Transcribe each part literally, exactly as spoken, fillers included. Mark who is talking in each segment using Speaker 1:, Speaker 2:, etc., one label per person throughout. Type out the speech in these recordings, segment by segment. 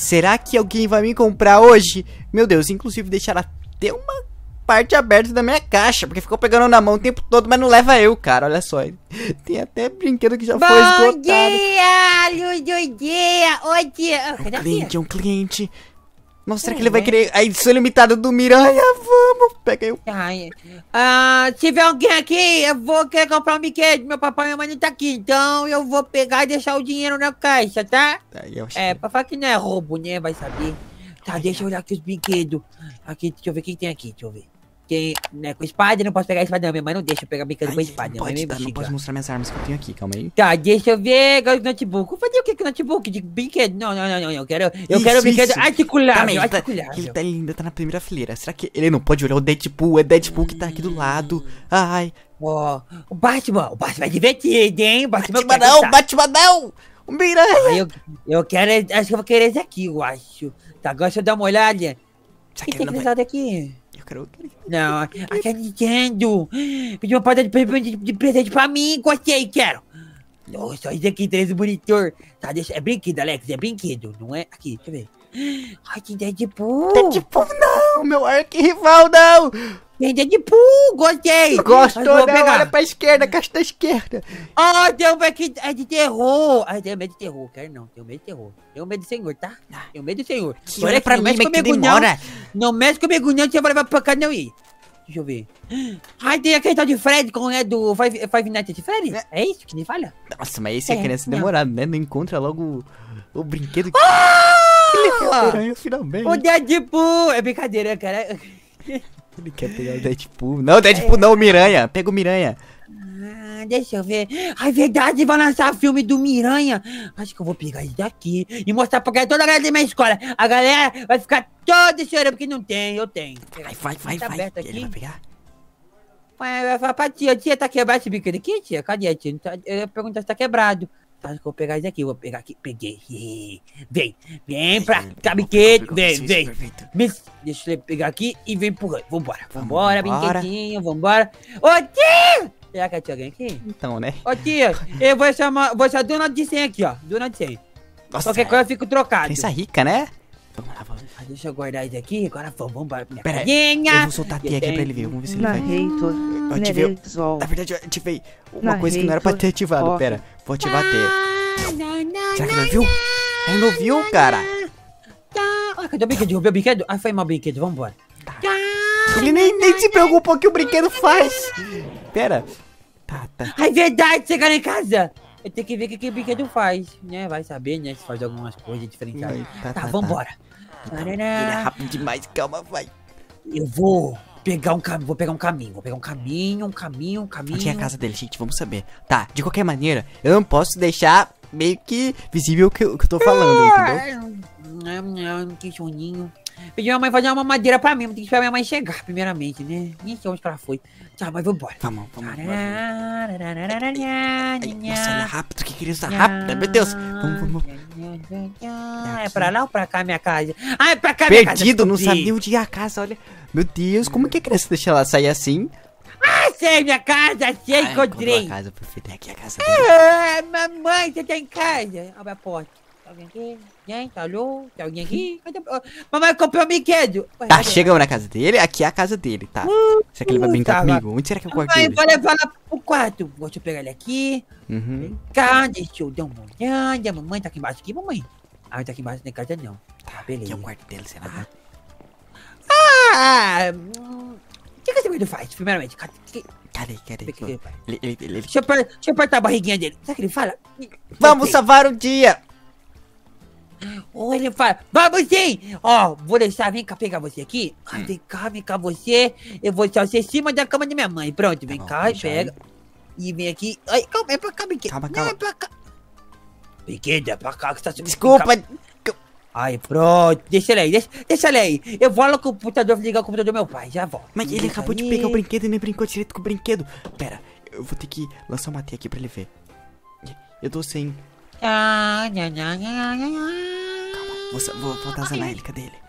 Speaker 1: Será que alguém vai me comprar hoje? Meu Deus, inclusive deixaram até uma parte aberta da minha caixa, porque ficou pegando na mão o tempo todo, mas não leva eu, cara. Olha só, tem até brinquedo que já
Speaker 2: Bom
Speaker 1: foi esgotado.
Speaker 2: Bom dia, luz do dia. Oi, dia.
Speaker 1: É um cliente, é um cliente. Nossa, será que ele vai querer a edição limitada do Miranha? Vamos, pega eu.
Speaker 2: Ai, ah, se tiver alguém aqui, eu vou querer comprar um brinquedo. Meu papai e minha mãe não tá aqui, então eu vou pegar e deixar o dinheiro na caixa, tá?
Speaker 1: Aí, eu
Speaker 2: É, pra falar que não é roubo, né? Vai saber. Tá, deixa eu olhar aqui os brinquedos. Aqui, deixa eu ver o que tem aqui, deixa eu ver. Tem, né, com espada, não posso pegar espada não. Minha mãe não deixa eu pegar brinquedo com espada.
Speaker 1: Não pode, dar, não posso mostrar minhas armas que eu tenho aqui, calma aí.
Speaker 2: Tá, deixa eu ver o notebook. Vou fazer o que com o notebook? De brinquedo? Não, não, não, não, eu quero, eu
Speaker 1: Isso,
Speaker 2: quero brinquedo
Speaker 1: isso.
Speaker 2: articulável,
Speaker 1: Ele tá,
Speaker 2: articulável.
Speaker 1: ele, tá, ele ainda tá na primeira fileira. Será que ele não pode olhar o Deadpool? É Deadpool que tá aqui do lado. Ai.
Speaker 2: Ó, oh, o Batman, o Batman é divertido, hein? O Batman,
Speaker 1: Batman não, Batman não! O Miranha!
Speaker 2: Ah, eu, eu quero, acho que eu vou querer esse aqui, eu acho. Tá, agora deixa eu dar uma olhada. O que tem que aqui?
Speaker 1: Eu quero, eu quero.
Speaker 2: Não, aqui é Nintendo. Pediu uma porta de, de, de presente pra mim, gostei, quero. Nossa, isso aqui, três monitor. Tá, deixa, é brinquedo, Alex, é brinquedo, não é? Aqui, deixa eu ver. Ai, tem Deadpool.
Speaker 1: Deadpool não, meu arquirrival não.
Speaker 2: Tem Deadpool, gostei.
Speaker 1: Gostou, não,
Speaker 2: pegar.
Speaker 1: Olha pra esquerda, caixa da esquerda.
Speaker 2: Oh, tem um aqui, é de terror. Ai, tenho medo de terror, quero não, tenho medo de terror. Tenho medo do senhor, tá? Tenho medo do senhor.
Speaker 1: Que olha pra
Speaker 2: não
Speaker 1: mim,
Speaker 2: mexe
Speaker 1: mas que
Speaker 2: comigo
Speaker 1: demora.
Speaker 2: Não, não mexe comigo não, você vai levar pra cá não ir. Deixa eu ver. Ai, tem aquele tal de Fred, com é do Five, Five Nights at Freddy's? É. é isso que me falha?
Speaker 1: Nossa, mas esse é, é criança
Speaker 2: não.
Speaker 1: demorado, né? Não encontra logo o, o brinquedo que...
Speaker 2: Ah!
Speaker 1: Ele finalmente.
Speaker 2: O Deadpool! É brincadeira, cara.
Speaker 1: Ele quer pegar o Deadpool. Não, o Deadpool é. não, o Miranha. Pega o Miranha.
Speaker 2: Ah, deixa eu ver. Ai, verdade, vai lançar filme do Miranha. Acho que eu vou pegar isso daqui e mostrar pra toda a galera da minha escola. A galera vai ficar toda chorando porque não tem, eu tenho.
Speaker 1: Vai, vai, vai,
Speaker 2: tá
Speaker 1: vai.
Speaker 2: Aqui.
Speaker 1: Ele vai pegar?
Speaker 2: Vai falar pra tia, tia, tá quebrado esse brinquedo aqui, tia? Cadê a tia? Eu ia perguntar se tá quebrado. Tá, acho que eu vou pegar isso aqui, vou pegar aqui. Peguei. Vem, vem pra cá, brinquedo. Vem, vem. Deixa eu pegar aqui e vem empurrando. Vambora, vambora, brinquedinho, vambora. Ô, tia! Será que a tia alguém aqui?
Speaker 1: Então, né?
Speaker 2: Ô, tia, eu vou chamar, vou chamar dona de cem aqui, ó. Dona de cem.
Speaker 1: Nossa,
Speaker 2: qualquer coisa eu fico trocado.
Speaker 1: Pensa rica, né? Vamos lá, vamos
Speaker 2: lá. Deixa eu guardar isso aqui, agora vamos, vamos embora.
Speaker 1: Pera aí, eu vou soltar a tia aqui pra ele ver, vamos ver se ele vai. Eu ativei, na verdade eu ativei uma coisa que não era pra ter ativado, pera. Vou ativar a T. Será que ele não viu? Ele não viu, cara.
Speaker 2: Ah, cadê o brinquedo? Derrubei o brinquedo? Ah, foi mal o brinquedo, vambora.
Speaker 1: Ele nem, nem se preocupou o que o brinquedo faz. Pera. Tá, tá.
Speaker 2: Ah, é verdade, chegar em casa. Eu tenho que ver o que, que o brinquedo faz, né? Vai saber, né? Se faz algumas coisas diferenciadas. Tá, tá, tá, vambora.
Speaker 1: Tá. Ele é rápido demais, calma, vai.
Speaker 2: Eu vou pegar um caminho, vou pegar um caminho, vou pegar um caminho, um caminho, um caminho.
Speaker 1: Onde é a casa dele, gente? Vamos saber. Tá, de qualquer maneira, eu não posso deixar meio que visível o que, o que eu tô falando, entendeu?
Speaker 2: Não, não, que soninho. Pedi minha mãe fazer uma madeira pra mim, tem que esperar minha mãe chegar, primeiramente, né? Nem sei onde ela foi. Tá, mas vambora.
Speaker 1: Vamos, vamos, vamos. Nossa, ela é rápido, que criança rápida, meu Deus. Vamos, vamos.
Speaker 2: É pra lá ou pra cá, minha casa? Ah, é pra cá, minha casa.
Speaker 1: Perdido, não sabia onde ia a casa, olha. Meu Deus, como que a criança deixa ela sair assim?
Speaker 2: Ah, sei, minha casa, sei,
Speaker 1: ah,
Speaker 2: encontrei.
Speaker 1: A casa perfeita, é aqui a casa dele.
Speaker 2: Ah, mamãe, você tá em casa? Abre a porta. Tá alguém aqui? Gente, alô? Tem alguém aqui? Cadê? Mamãe comprou um brinquedo.
Speaker 1: Tá, chegamos na casa dele, aqui é a casa dele, tá? Uh, será que ele vai brincar uh, comigo? Onde será que é o quarto dele?
Speaker 2: Vou levar lá pro quarto. Deixa eu pegar ele aqui.
Speaker 1: Uhum.
Speaker 2: Vem cá, deixa eu dar uma olhada. Mamãe tá aqui embaixo aqui, mamãe? Ah, tá aqui embaixo na casa não.
Speaker 1: Tá, beleza. Aqui é o quarto dele, será?
Speaker 2: Ah! O que que esse menino faz, primeiramente? Cadê?
Speaker 1: Cadê? Cadê? Ele, ele, ele, ele...
Speaker 2: Deixa, eu, deixa eu apertar a barriguinha dele. Será que ele fala?
Speaker 1: Vamos salvar o dia!
Speaker 2: Ou ele fala, vamos sim! Ó, oh, vou deixar, vem cá pegar você aqui. Hum. Vem cá, vem cá você. Eu vou deixar você em cima da cama da minha mãe. Pronto, vem tá bom, cá e pega. Aí. E vem aqui. Ai, calma, é pra cá, brinquedo.
Speaker 1: Calma, calma.
Speaker 2: Não, é pra cá. Brinquedo, é pra cá que você tá...
Speaker 1: Desculpa.
Speaker 2: Ai, pronto. Deixa ele aí, deixa, deixa ele aí. Eu vou lá no computador, ligar o computador do meu pai, já volto.
Speaker 1: Mas ele acabou aí. de pegar o brinquedo e nem brincou direito com o brinquedo. Pera, eu vou ter que lançar uma T aqui pra ele ver. Eu tô sem...
Speaker 2: Ah, nha, nha, nha, nha, nha.
Speaker 1: Vou, vou, vou atazanar ele, cadê ele?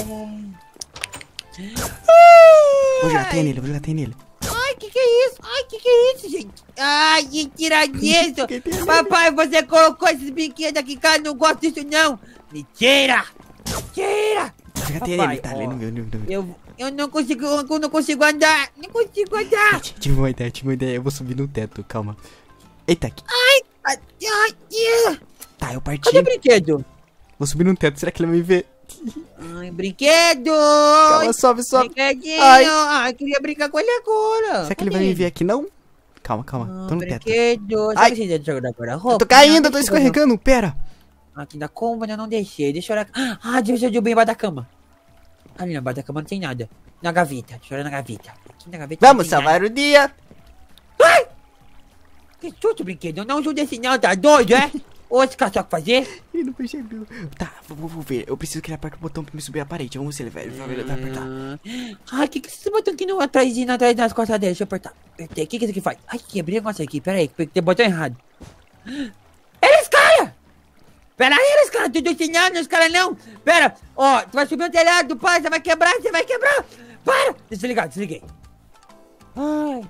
Speaker 1: Vou jogar T nele, vou jogar T nele.
Speaker 2: Ai, que que é isso? Ai, que que é isso, gente? Ai, que tira disso. Papai, você colocou esses brinquedos aqui, cara, não gosto disso não. Mentira. Mentira.
Speaker 1: Papai, tá ali no meu, no meu.
Speaker 2: Eu, eu não consigo, eu não consigo andar. Não consigo andar.
Speaker 1: Gente, tive uma ideia, tive uma ideia. Eu vou subir no teto, calma. Eita, aqui.
Speaker 2: Ai, ai, ai.
Speaker 1: Tá, eu parti.
Speaker 2: Cadê o brinquedo?
Speaker 1: Vou subir no teto, será que ele vai me ver?
Speaker 2: Ai, brinquedo!
Speaker 1: Calma, sobe, sobe.
Speaker 2: Brinquedinho!
Speaker 1: Ai.
Speaker 2: Ai, queria brincar com ele agora.
Speaker 1: Será que ele vai me ver aqui, não? Calma, calma,
Speaker 2: Ah,
Speaker 1: tô no teto.
Speaker 2: brinquedo.
Speaker 1: Ai.
Speaker 2: Sabe se jogar guarda-roupa?
Speaker 1: Eu tô caindo, eu tô escorregando, pera.
Speaker 2: Aqui na cômoda eu não deixei. Deixa eu olhar. Ah, deixa eu derrubar embaixo da cama. Ali embaixo da cama não tem nada. Na gaveta, deixa eu olhar na gaveta. Aqui na gaveta
Speaker 1: Vamos
Speaker 2: não tem
Speaker 1: salvar
Speaker 2: nada.
Speaker 1: o dia.
Speaker 2: Ai! Que susto, brinquedo. Eu não ajuda esse não, tá doido, é? Ô, esse cara sabe fazer?
Speaker 1: Ele não percebeu. Tá, vamos, vamos ver. Eu preciso que ele aperte o botão pra me subir a parede. Vamos ver se ele vai, ele vai, ele vai apertar.
Speaker 2: Ai, que que esse botão aqui não atrás e atrás das costas dele? Deixa eu apertar. Apertei. O que que isso aqui faz? Ai, quebrei o negócio aqui. Pera aí, tem botão errado. Eles caem! Pera aí, eles caras. Tudo ensinando, os caras não. Pera. Ó, tu vai subir no telhado, pai. Você vai quebrar, você vai quebrar. Para. Desligar, desliguei. Ai.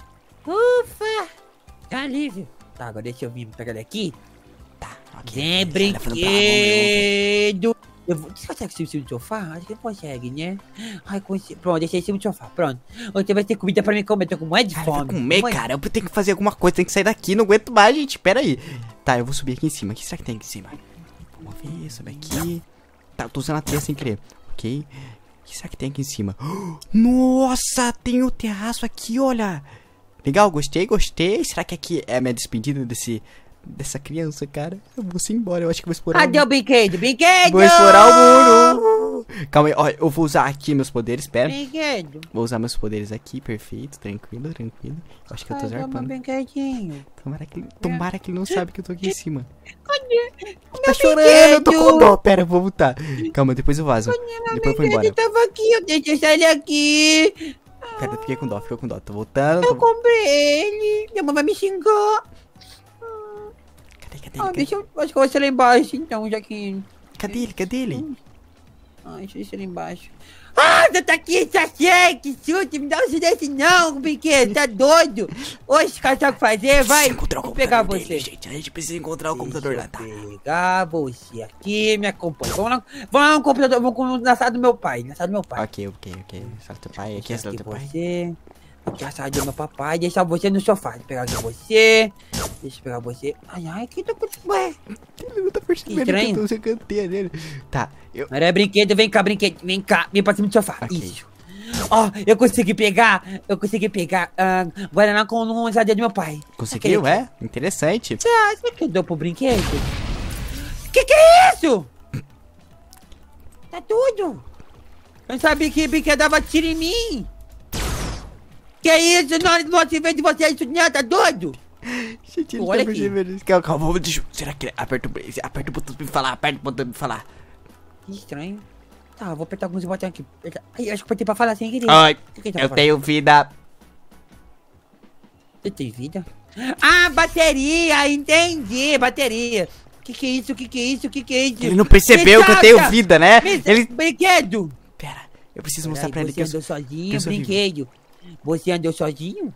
Speaker 2: Ufa. Tá alívio. Tá, agora deixa eu vir pegar ele aqui.
Speaker 1: Tá, ok.
Speaker 2: Vem,
Speaker 1: Sai levando pra lá, vamos ver,
Speaker 2: brinquedo. Eu vou... Você consegue subir em cima do sofá? Acho que consegue, né? Ai, consigo. Pronto, deixei em cima do sofá. Pronto. Você vai ter comida pra mim comer. Tô com moeda de
Speaker 1: Cara,
Speaker 2: fome.
Speaker 1: eu vou comer,
Speaker 2: Mãe.
Speaker 1: cara. Eu tenho que fazer alguma coisa. Tenho que sair daqui. Não aguento mais, gente. Pera aí. Tá, eu vou subir aqui em cima. O que será que tem aqui em cima? Vamos ver. Sobe aqui. Tá, eu tô usando a teia sem querer. Ok. O que será que tem aqui em cima? Nossa, tem o terraço aqui, olha. Legal, gostei, gostei. Será que aqui é a minha despedida desse... dessa criança, cara? Eu vou se embora. Eu acho que vou explorar
Speaker 2: Cadê o brinquedo? Brinquedo!
Speaker 1: Vou explorar o muro. Calma aí, ó, eu vou usar aqui meus poderes, pera.
Speaker 2: Brinquedo.
Speaker 1: Vou usar meus poderes aqui, perfeito, tranquilo, tranquilo. Eu acho que eu tô
Speaker 2: Cadê meu
Speaker 1: zarpando.
Speaker 2: brinquedinho?
Speaker 1: Tomara que, tomara que ele não sabe que eu tô aqui em cima.
Speaker 2: Cadê?
Speaker 1: Tá chorando, eu tô com dó. Pera, eu vou voltar. Calma, depois eu vazo. Depois eu vou embora.
Speaker 2: Ele tava aqui, eu deixei ele aqui.
Speaker 1: Pera, eu fiquei com dó, fiquei com dó. Tô voltando.
Speaker 2: Eu
Speaker 1: Tô...
Speaker 2: comprei ele. Minha mãe vai me xingar.
Speaker 1: Cadê, cadê
Speaker 2: Ah,
Speaker 1: ele?
Speaker 2: deixa eu... Acho que eu vou ser lá embaixo, então, já que...
Speaker 1: Cadê ele? Cadê ele?
Speaker 2: Ah, deixa eu descer lá embaixo. Ah, você tá aqui, Sachê! Que susto! Me dá um desse não, brinquedo! Tá doido? Hoje, cara, sabe o que fazer? Vai!
Speaker 1: Preciso encontrar o
Speaker 2: Vou pegar
Speaker 1: computador
Speaker 2: você.
Speaker 1: dele, gente. A gente precisa encontrar o computador lá, tá?
Speaker 2: Pegar você aqui, me acompanha. Vamos lá, vamos lá no computador, vamos na sala do meu pai. Na sala do meu pai.
Speaker 1: Ok, ok, ok. Sala do teu pai, aqui é a sala do teu pai.
Speaker 2: Você. Aqui é a sala do meu papai. Deixar você no sofá. Deixa eu pegar aqui você. Deixa eu pegar você. Ai, ai, que tá acontecendo? Ué.
Speaker 1: Ele não tá percebendo que
Speaker 2: estranho.
Speaker 1: eu tô usando canteira nele. Tá, eu...
Speaker 2: Não é brinquedo, vem cá, brinquedo. Vem cá, vem pra cima do sofá.
Speaker 1: Ok.
Speaker 2: Isso. Ó, eu consegui pegar. Eu consegui pegar. Ah, Guaraná com um usadinha do meu pai.
Speaker 1: Conseguiu, é? Interessante.
Speaker 2: Você acha que eu dou pro brinquedo? Que que é isso? Tá tudo. Eu não sabia que brinquedo dava tiro em mim. Que isso? Não, não te vejo de você isso não, tá doido?
Speaker 1: Gente, ele
Speaker 2: Olha
Speaker 1: tá
Speaker 2: aqui.
Speaker 1: percebendo isso. Calma, calma, deixa eu... Será que ele aperta o... Aperta o botão pra me falar, aperta o botão pra me falar.
Speaker 2: Que estranho. Tá, eu vou apertar alguns botões aqui. Ai, eu acho que apertei pra falar sem querer.
Speaker 1: Oi,
Speaker 2: O que que tá
Speaker 1: eu
Speaker 2: falando?
Speaker 1: tenho vida.
Speaker 2: Você tem vida? Ah, bateria! Entendi, bateria. Que que é isso? Que que é isso? Que que é isso?
Speaker 1: Ele não percebeu
Speaker 2: Me
Speaker 1: que eu tenho
Speaker 2: solta!
Speaker 1: vida, né?
Speaker 2: Me...
Speaker 1: Ele...
Speaker 2: Brinquedo!
Speaker 1: Pera, eu preciso mostrar
Speaker 2: Peraí,
Speaker 1: pra ele
Speaker 2: você
Speaker 1: que eu
Speaker 2: andou
Speaker 1: sou...
Speaker 2: sozinho,
Speaker 1: que eu sou vivo.
Speaker 2: brinquedo. Você andou sozinho?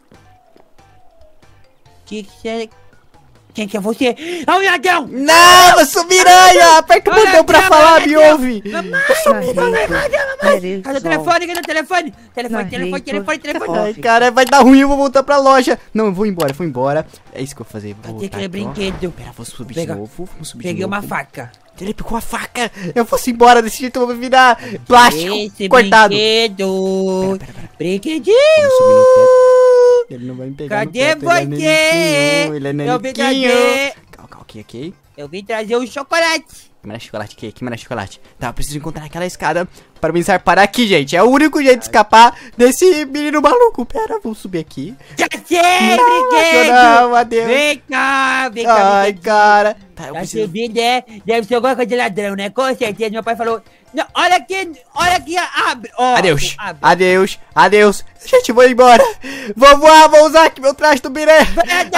Speaker 2: Que que você... Quem que é você? Ah, o ladrão!
Speaker 1: Não, eu sou miranha! Aperta o
Speaker 2: Olha
Speaker 1: botão pra
Speaker 2: aqui,
Speaker 1: falar,
Speaker 2: olha
Speaker 1: me
Speaker 2: aqui.
Speaker 1: ouve!
Speaker 2: Mamãe! Mamãe, mamãe! Cadê o telefone? Cadê o telefone? Telefone, telefone, telefone, telefone.
Speaker 1: Ai, cara, vai dar ruim, eu vou voltar pra loja. Não, eu vou embora, eu vou embora. É isso que eu vou fazer. Vou
Speaker 2: Cadê
Speaker 1: voltar
Speaker 2: aquele
Speaker 1: aqui, ó.
Speaker 2: brinquedo?
Speaker 1: Pera, vou subir
Speaker 2: Pega.
Speaker 1: de novo. Vamos subir
Speaker 2: Peguei
Speaker 1: de novo.
Speaker 2: uma faca.
Speaker 1: Ele pegou a faca. Eu vou embora, desse jeito eu vou virar plástico
Speaker 2: Esse
Speaker 1: cortado.
Speaker 2: brinquedo.
Speaker 1: Pera, pera, pera.
Speaker 2: Brinquedinho.
Speaker 1: Vamos subir no teto. Ele não vai me pegar no
Speaker 2: Cadê
Speaker 1: teto, ele é
Speaker 2: você?
Speaker 1: naniquinho, ele é
Speaker 2: Eu vim
Speaker 1: naniquinho.
Speaker 2: trazer.
Speaker 1: Calma, calma, ok, ok.
Speaker 2: Eu vim trazer o chocolate.
Speaker 1: Que mais chocolate aqui? Que mais chocolate? Tá, eu preciso encontrar aquela escada para me parar aqui, gente. É o único jeito de escapar desse menino maluco. Pera, vou subir aqui.
Speaker 2: Já sei, brinquedo.
Speaker 1: Não, adeus.
Speaker 2: Vem cá, vem cá.
Speaker 1: Ai,
Speaker 2: brinquedinho.
Speaker 1: cara. Tá, eu
Speaker 2: Tá
Speaker 1: preciso...
Speaker 2: subindo, é? Deve ser alguma coisa de ladrão, né? Com certeza. Meu pai falou... Não, olha aqui, olha aqui, abre. Ó,
Speaker 1: Adeus,
Speaker 2: abre.
Speaker 1: adeus, adeus. Gente, vou embora. Vou voar, vou usar aqui meu traje do Biré.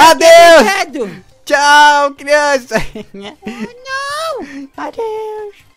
Speaker 1: Adeus.
Speaker 2: Brinquedo.
Speaker 1: Tchau, criança.
Speaker 2: Oh, não.
Speaker 1: Adeus.